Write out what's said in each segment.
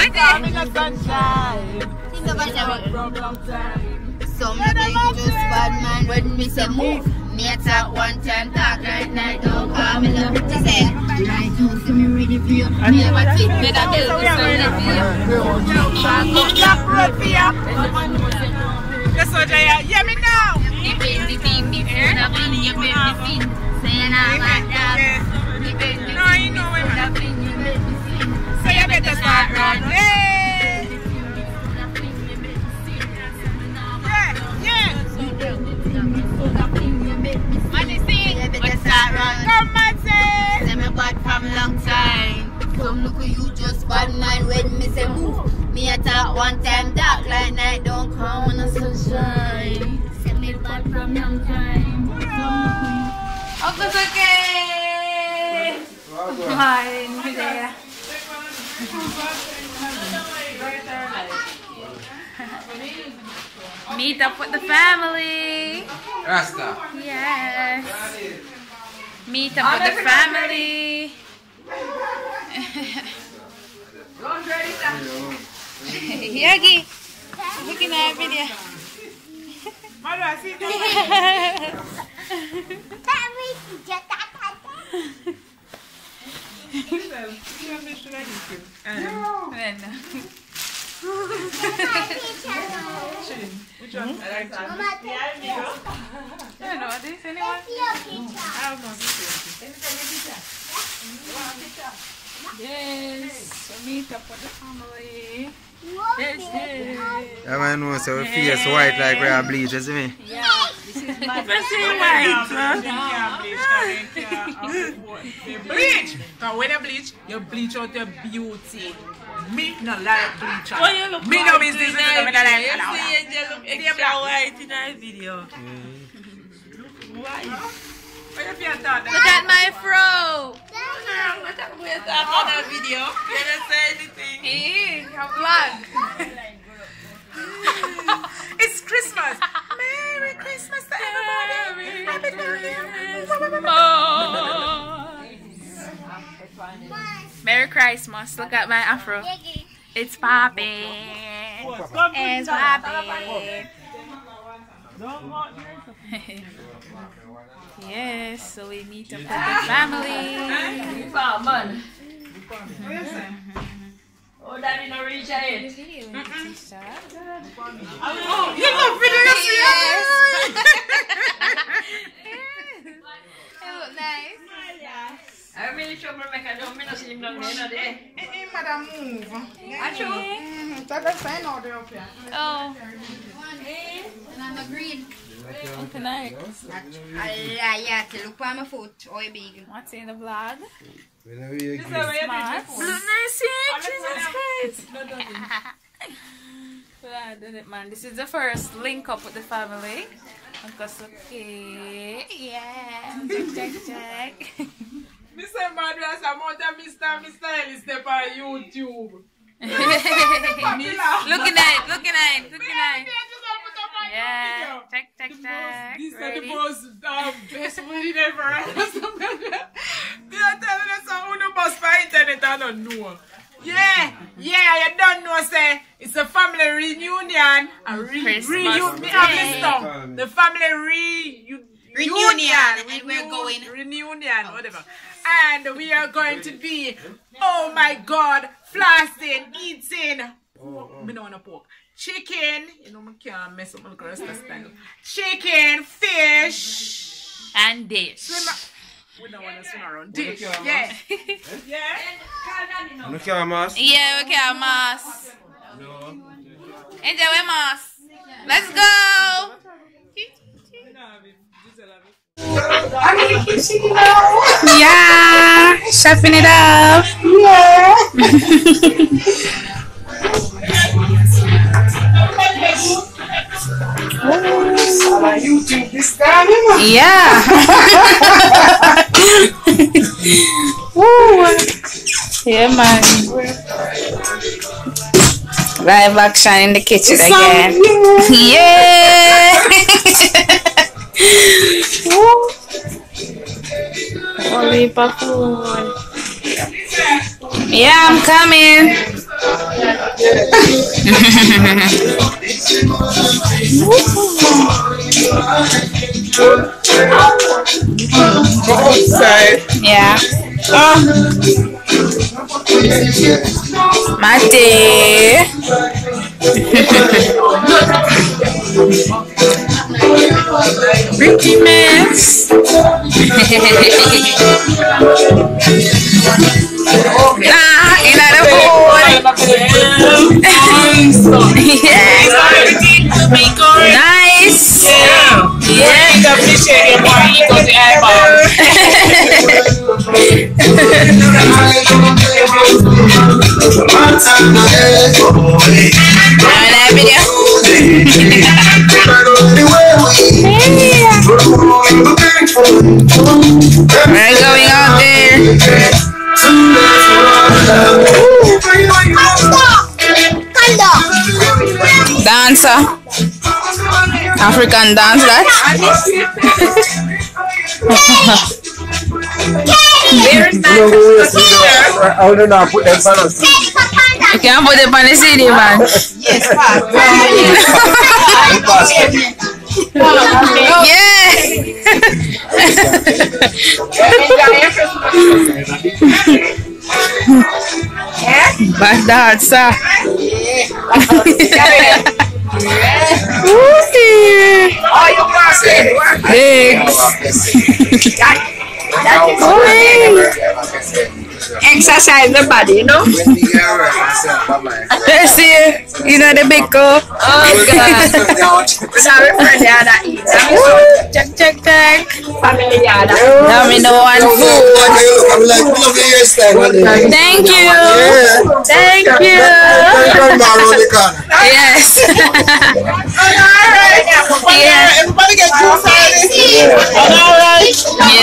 I'm in the sunshine. Think about it. Some nigga just bad man when me say move. Me attack one time, talk right now, don't call me love. She said, right now, see me ready for you. Me have a fit, me that tell me so ready for you. Back up, black road for you. Yes, so Jaya, hear me now. You bend the thing, you bend the thing, you bend the thing. Saying I'm like that. You bend the thing, you bend the thing, you bend the thing. So you better start running. Yeah. Come on, say. Say me bad from long time. Some look at you just bad man when me say move. Me attack one time, dark like night, don't come on the sunshine. Say me bad from long time. Uncle okay. Hi, there. Meet up with the family. Rasta. Yes. Meet up with the family. Yogi, looking at video. Mother, see that? Which one? I like that. I don't know this anyone. I don't know this. Yes, so meet up with the family. Yes. Yeah, man, know so we face white like we are bleach, you see me? Yeah, this is my Bleach! Because when you bleach, you bleach out your beauty. Me no like bleach. Me no business. Me no like you extra white in our video. Why? What you feel that? Look at my fro. What are we talking on our video? You don't say anything. Hey, a vlog. It's Christmas. Merry Christmas to everybody. Happy New Year. Merry Christmas. Look at my afro. It's popping. It's popping. Yes, so we meet up with the family. Oh, daddy no reach yet. Oh, you love videos, yes. It look nice. I really sure make a don't see him down there. Madam, move. That's a sign out there up here. Oh, And I'm a green. Uncle Nike. Yeah, look at my foot. Oh, big. What's in the vlog? Whenever you get Smart. Look nice, Jesus Christ. Well, I did it, man. This is the first link up with the family. Uncle okay. Yeah. Check. Mr. Madras, I'm out of Mr. Ellis step on YouTube. Looking at it. Yeah. Check. This is the most best money ever. They are telling us how to bust for internet, I don't know. Yeah, you don't know, say, it's a family reunion. The family reunion. And we're going. Reunion, whatever. And we are going to be, oh my God, flossing, eating. Me don't want to pork. Chicken, you know, I can't mess up my rasta style. Chicken, fish, and dish. We don't want to swim around. Dish, yeah. Yeah. You can't mask? Yeah, we can mass. No. Enjoy with mass. Let's go. Yeah, shopping it up. Yeah. On YouTube this time. Yeah. Woo. Yeah, man. Live action in the kitchen again. Yeah. Holy food. Yeah, I'm coming. Yeah. Mate. Pretty mess. Nah, in the board. Yeah. Nice. Yeah. Appreciate your money because the eyeball. That video. We're going out there. Dancer. African dance, that. You can't put it on the CD, man. Yes, Yeah. Back dancer. Exercise the body, you know? See, you know the big cup. Oh, God. Sorry, friend, yeah, eat. Check. Family, yeah, Now we know one food. Thank you. Thank you. Yes. Yeah. Everybody get juice out of this. All right.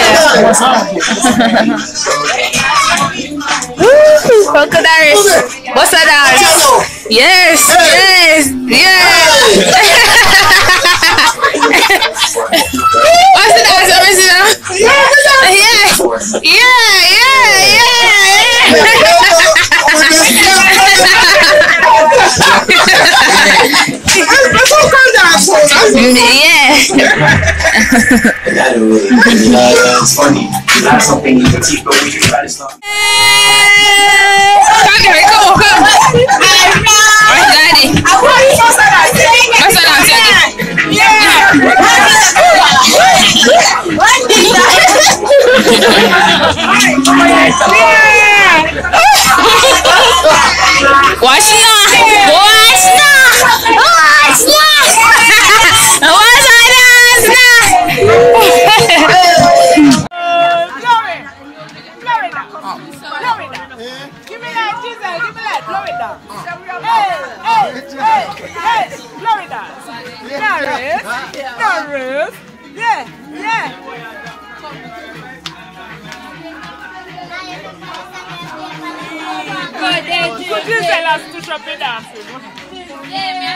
Yeah. Crocodiles. What's that dance? Yes. What's the dance? Let me see now. It's funny. That's something you can teach, but we can try to stop. Okay, come. Alright, Daddy. What's that dance? Watch Give me that, Jesus. Give me that. Blow it down. Hey. Blow it down. Norris. Yeah. Jesus, let's push up the dancing.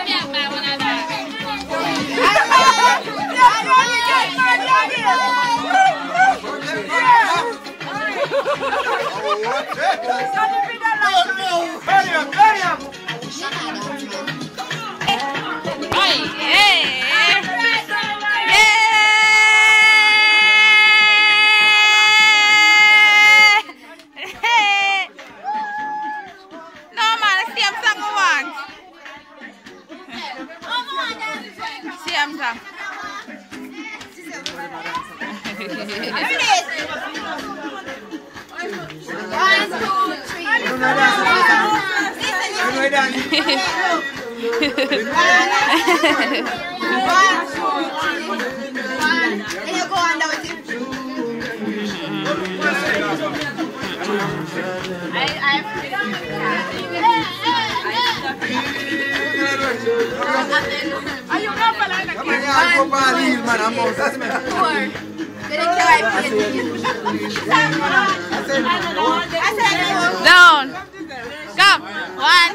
Down. Come. 1,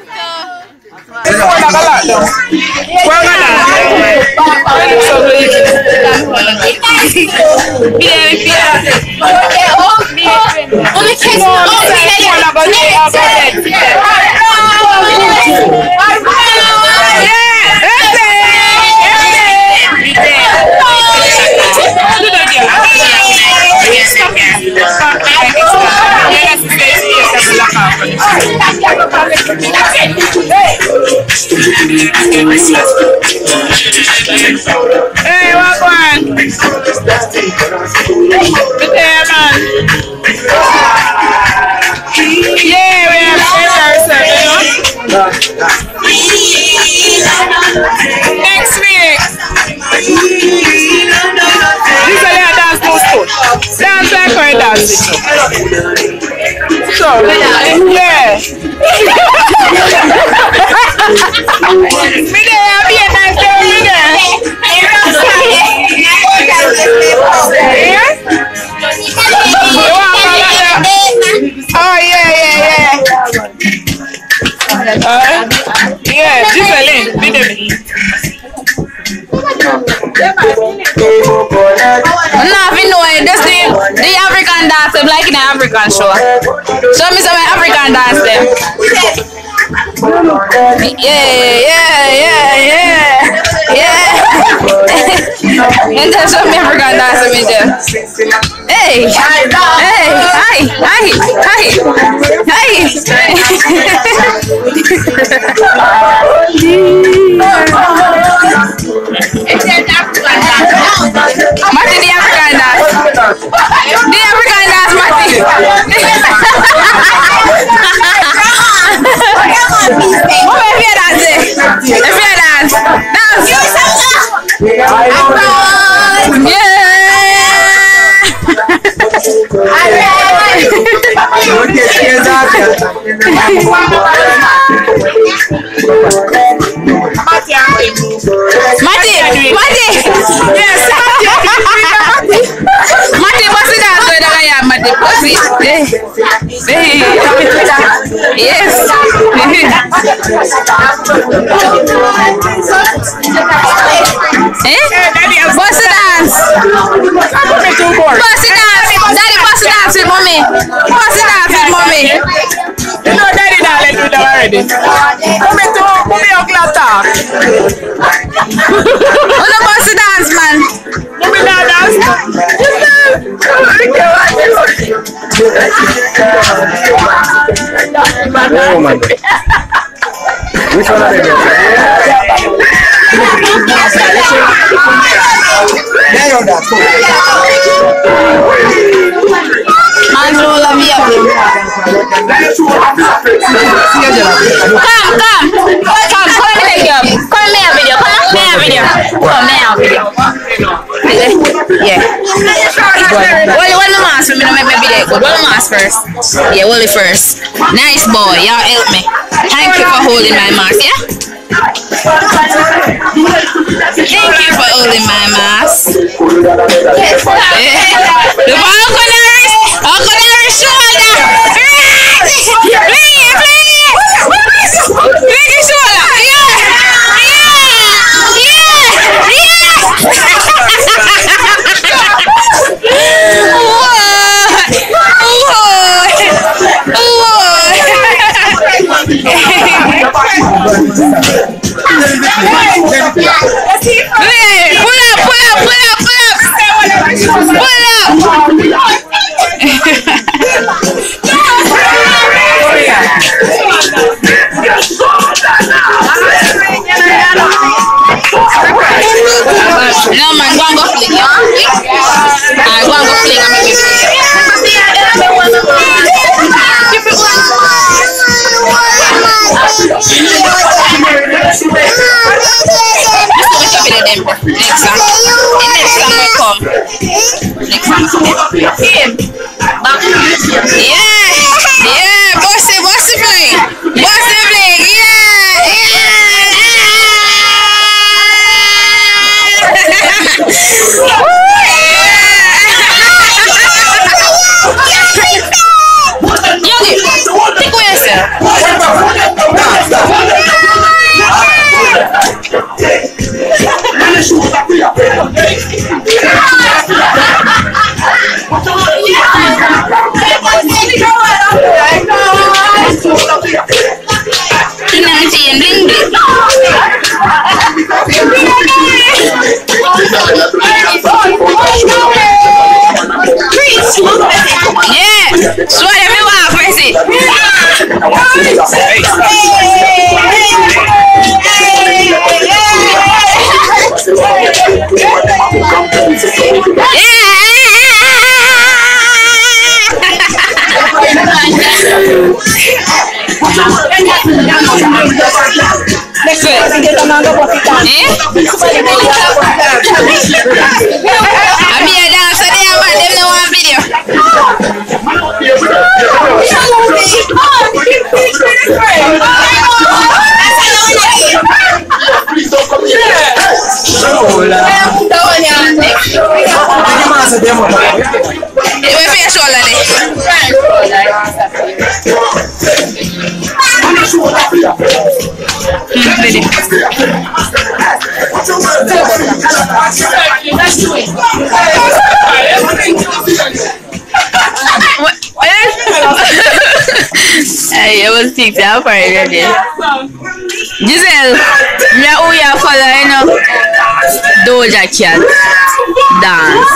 2. Hey, what one? Yeah, man. Yeah, we have ourselves, you know? Next week. This is a dance to school. Dance like we're dancing. So, yeah. Me there, I'll be a nice girl, me there. Oh, yeah. Yeah, Giseline, be there. Nothing know it. Just the African dance them like in an African show. Show me some African dance them. Yeah. And then show me African dance them in there. Hey. Marty, the African dance. The African dance, Marty. Oh, if you dance, dance. Marty, yes. Marty, what's it that way that I am, Marty? What's it? Yes. What's the dance? What's the dance? Daddy, what's the dance with mommy? What's the dance with mommy? You know, Daddy, now let's do that already. Come to mommy o'clock talk. What's the bossy dance, man? Mommy now dance. Oh my God. Which one are they? Yeah. What the mask for me to make my video good? What the mask first? Yeah, Wally first. Nice boy, y'all help me. Thank you for holding my mask, yeah? Thank you for holding my mask. The ball O'Connor shoulder. No man, go and go fling, yeah? Go and go fling and make Yeah, bossy fling. Bossy fling, Yogi, take away yourself. I was thinking I'm ready. Giselle, who you follow, you know? Doja Cat dance.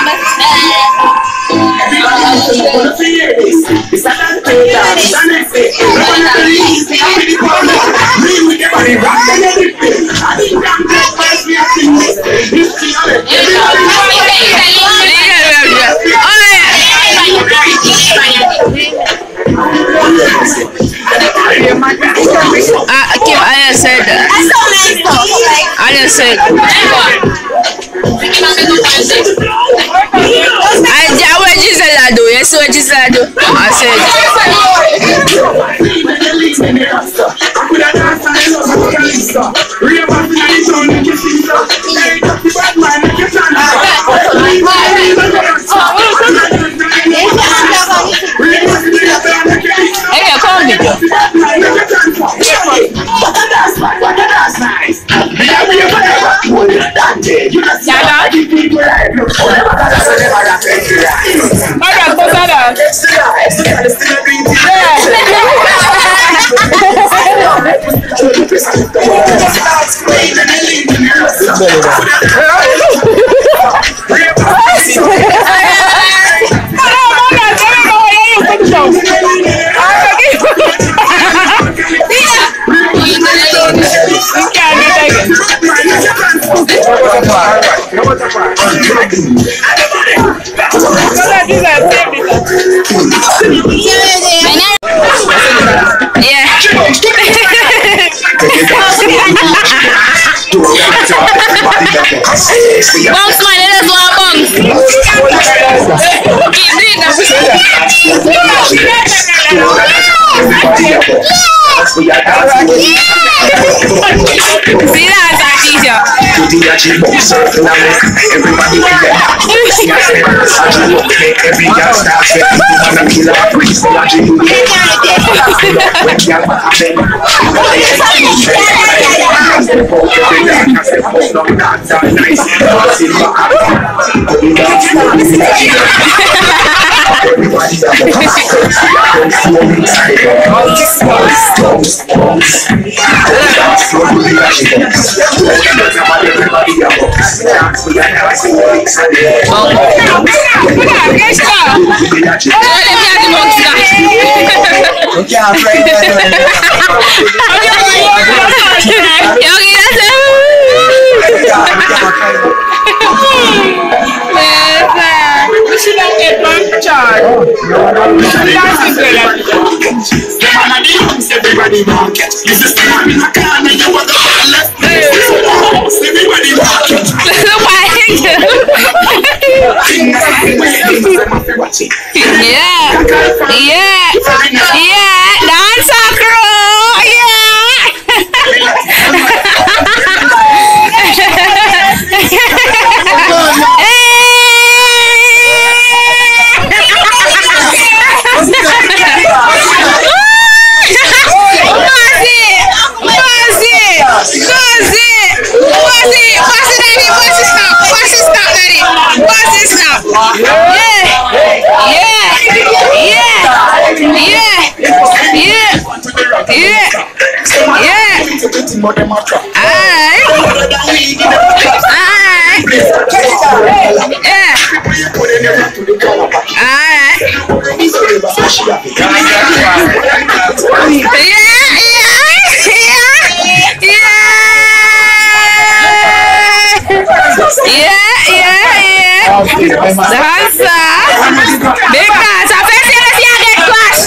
Kim, I said that. I just said. What Gisela do? You see what Gisela do? I said. Hey, come with you. Bounce man, let us one bounce. See that, teacher? Everybody market. This is the one in a corner. You want the left. Everybody market. Yeah. Dance crew. Yeah. Dancer. Big dance. I first see you get clash.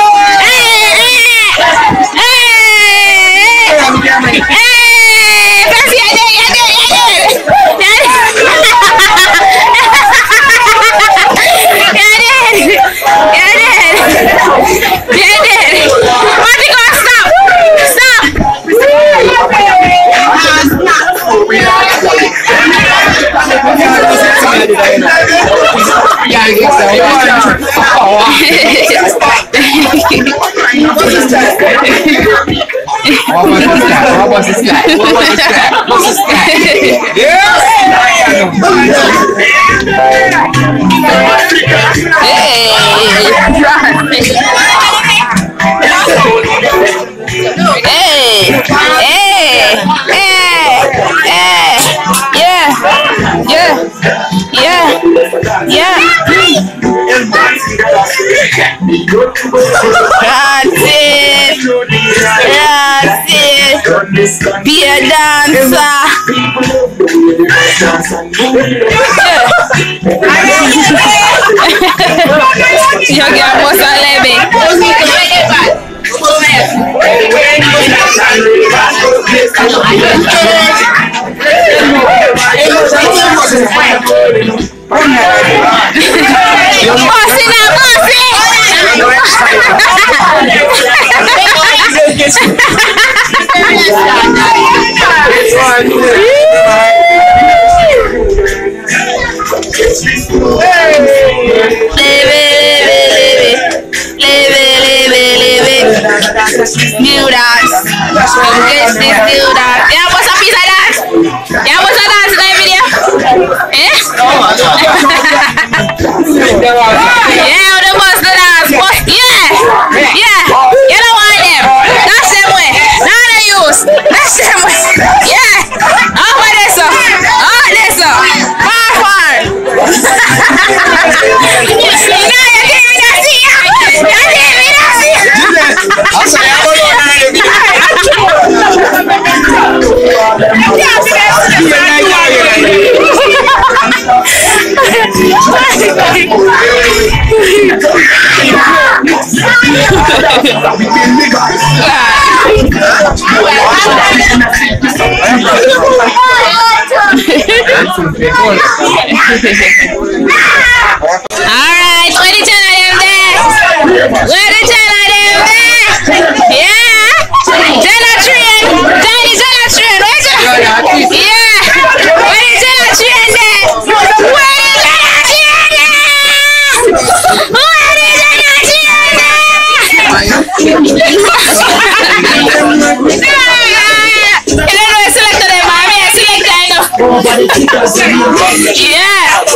Be a dancer. You get most of living. New dance. New dance. Yeah, what's a piece of dance? Yeah, what's a dance in that video? Eh? Yeah, the boss the dance. Boss, yeah. Yeah. You don't want them. That's them way. Not the use. That's them way. Yeah. Over there, so. Over there, so. Far, far. Alright, where the channel them there? Where the channel them there? Yeah? Jenna Train! Johnny Jenna Train! Where the yeah! Where the Jenna Train there? Where the Jenna Train there? Where the Jenna Train there? Yeah.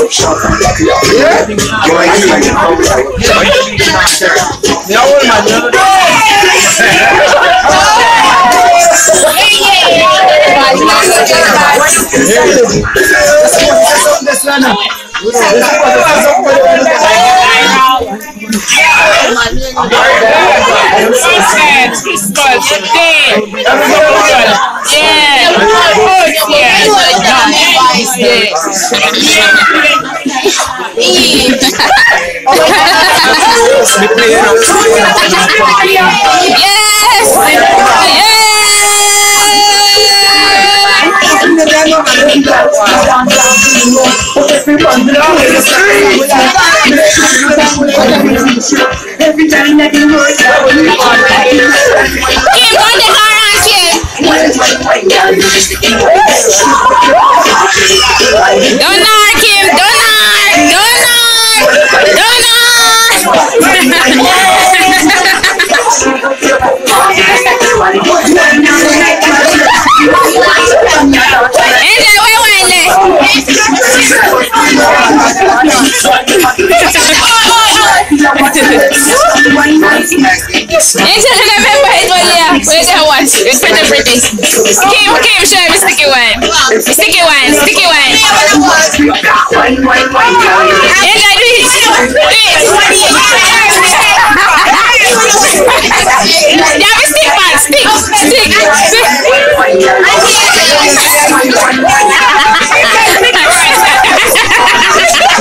Every time that you work, Kim, show me sticky one. Sticky one. Stick.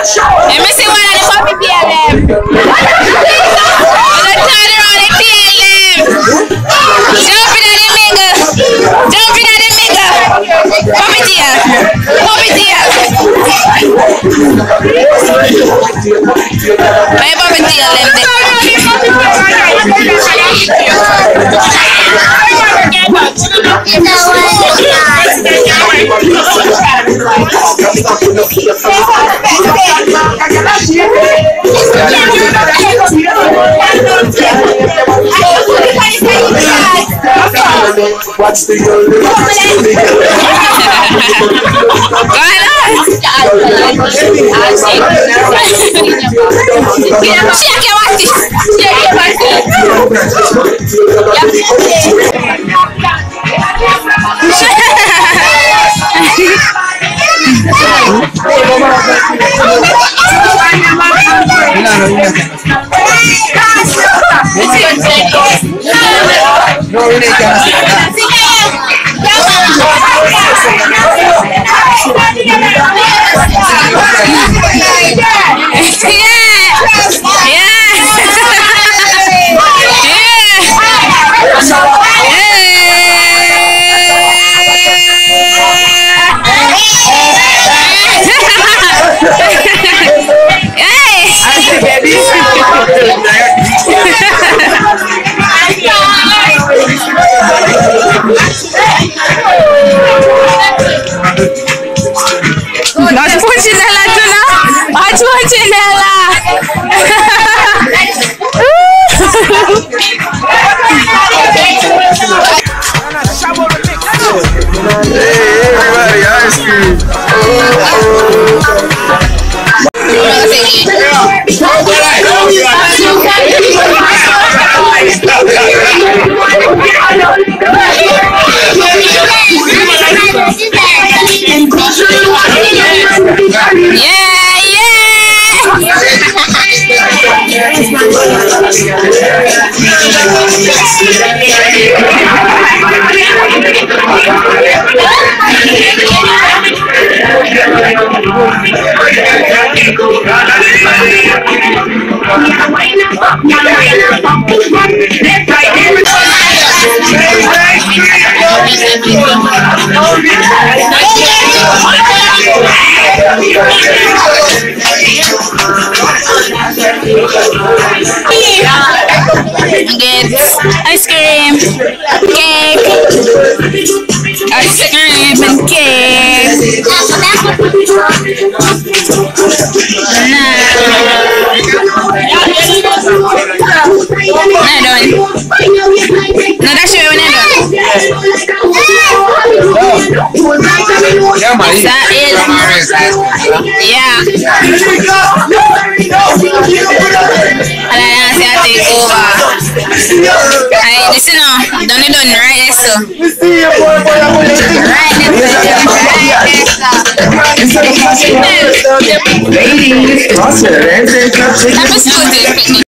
Let me see one of the puppy tail them. Turn around the tail them. Jumping at the middle. Jumping at the middle. Puppy tail. Puppy tail. My puppy tail them. What's the Everybody, ice cream. Get ice cream, cake, ice cream and cake. No, that's your window. That is, yeah. And I say I take over. Listen now, done it done right there, so. Right there, so.